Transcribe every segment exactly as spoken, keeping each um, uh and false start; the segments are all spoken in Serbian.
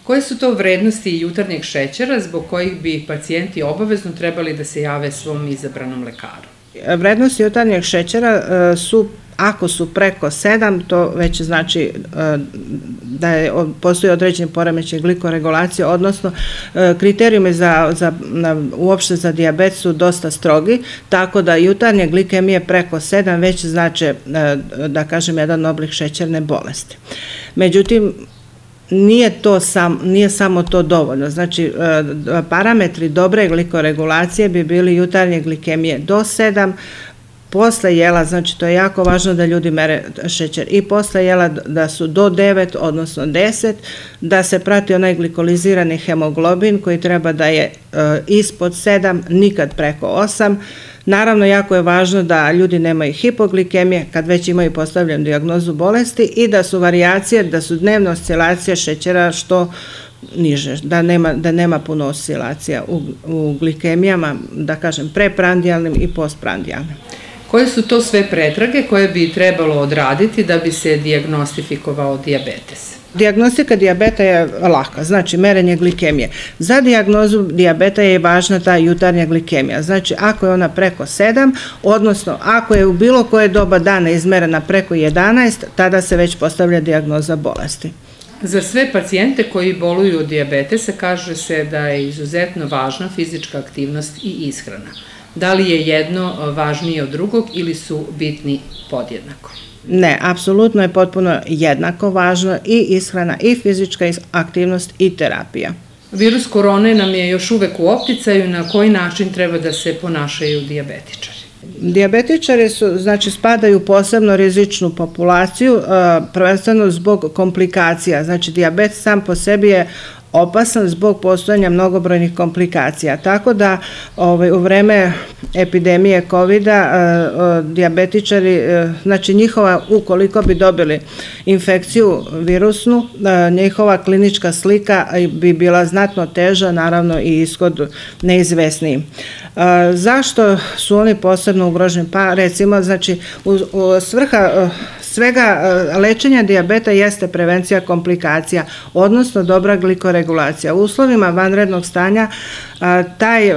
Koje su to vrednosti jutarnjeg šećera zbog kojih bi pacijenti obavezno trebali da se jave svom izabranom lekaru? Vrednosti jutarnjeg šećera su, ako su preko sedam, to već znači da je, postoji određeni poremećaj glikoregulacije, odnosno kriterijumi za, za, uopšte za dijabet su dosta strogi, tako da jutarnje glikemije preko sedam već znači, da kažem, jedan oblik šećerne bolesti. Međutim, Nije, to sam, nije samo to dovoljno, znači parametri dobre glikoregulacije bi bili jutarnje glikemije do sedam, posle jela, znači to je jako važno da ljudi mere šećer, i posle jela da su do devet, odnosno deset, da se prati onaj glikolizirani hemoglobin koji treba da je ispod sedam, nikad preko osam. Naravno, jako je važno da ljudi nemaju hipoglikemije kad već imaju postavljenu dijagnozu bolesti i da su varijacije, da su dnevne oscilacije šećera što niže, da nema, da nema puno oscilacija u, u glikemijama, da kažem, preprandijalnim i postprandijalnim. Koje su to sve pretrage koje bi trebalo odraditi da bi se dijagnostifikovao dijabetes? Dijagnostika dijabeta je laka, znači merenje glikemije. Za dijagnozu dijabeta je važna ta jutarnja glikemija, znači ako je ona preko sedam, odnosno ako je u bilo koje doba dana izmerena preko jedanaest, tada se već postavlja dijagnoza bolesti. Za sve pacijente koji boluju od dijabetesa kaže se da je izuzetno važna fizička aktivnost i ishrana. Da li je jedno važnije od drugog ili su bitni podjednako? Ne, apsolutno je potpuno jednako važno i ishrana, i fizička aktivnost, i terapija. Virus korone nam je još uvek u opticaju. Na koji način treba da se ponašaju dijabetičari? Dijabetičari su, znači, spadaju u posebno rizičnu populaciju, prvenstveno zbog komplikacija. Znači, dijabet sam po sebi je opasan zbog postojanja mnogobrojnih komplikacija. Tako da ovaj, u vreme epidemije kovida dijabetičari, znači njihova, ukoliko bi dobili infekciju virusnu, njihova klinička slika bi bila znatno teža, naravno i ishod neizvesniji. Zašto su oni posebno ugroženi? Pa recimo, znači, u, u svrha svega lečenja dijabeta jeste prevencija komplikacija, odnosno dobra glikoregulacija. U uslovima vanrednog stanja taj,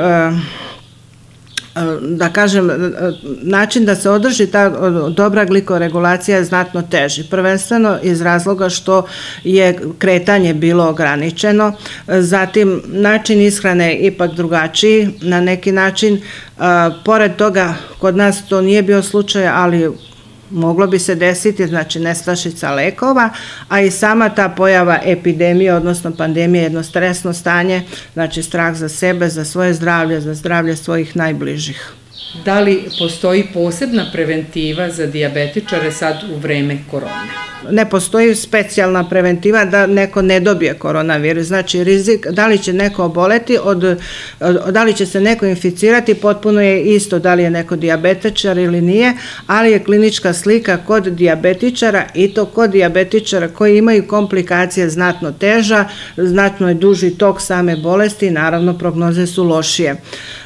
da kažem, način da se održi ta dobra glikoregulacija je znatno teži. Prvenstveno iz razloga što je kretanje bilo ograničeno, zatim način ishrane je ipak drugačiji, na neki način, pored toga kod nas to nije bio slučaj, ali moglo bi se desiti, znači nestašica lekova, a i sama ta pojava epidemije, odnosno pandemije, jedno stresno stanje, znači strah za sebe, za svoje zdravlje, za zdravlje svojih najbližih. Da li postoji posebna preventiva za dijabetičare sad u vreme korone? Ne postoji specijalna preventiva da neko ne dobije koronavirus. Znači, rizik, da li će neko oboleti, od, da li će se neko inficirati, potpuno je isto da li je neko dijabetičar ili nije, ali je klinička slika kod dijabetičara, i to kod dijabetičara koji imaju komplikacije znatno teža, znatno je duži tok same bolesti i naravno prognoze su lošije.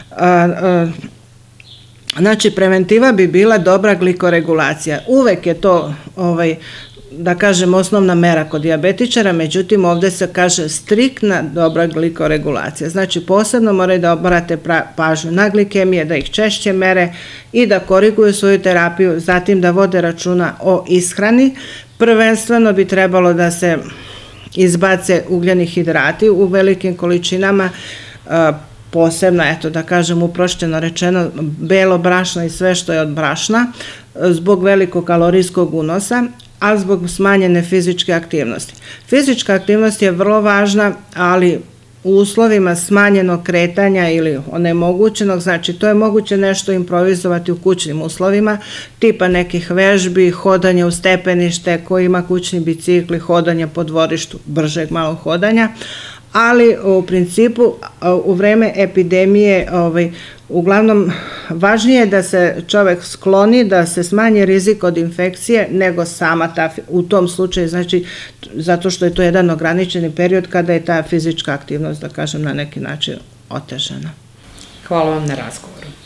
Znači, preventiva bi bila dobra glikoregulacija. Uvek je to, ovaj, da kažem, osnovna mera kod dijabetičara, međutim ovde se kaže striktna dobra glikoregulacija. Znači, posebno moraju da obrate pažnju na glikemije, da ih češće mere i da koriguju svoju terapiju, zatim da vode računa o ishrani. Prvenstveno bi trebalo da se izbace ugljeni hidrati u velikim količinama, posebno, eto da kažem uprošćeno rečeno, belo brašno i sve što je od brašna, zbog velikog kalorijskog unosa, a zbog smanjene fizičke aktivnosti. Fizička aktivnost je vrlo važna, ali u uslovima smanjenog kretanja ili onemogućenog, znači to je moguće nešto improvizovati u kućnim uslovima, tipa nekih vežbi, hodanje u stepenište, ko ima kućni bicikli, hodanje po dvorištu, bržeg malo hodanja, ali u principu u vreme epidemije ovaj, uglavnom važnije je da se čovek skloni, da se smanji rizik od infekcije nego sama ta, u tom slučaju, znači zato što je to jedan ograničeni period kada je ta fizička aktivnost, da kažem, na neki način otežana. Hvala vam na razgovoru.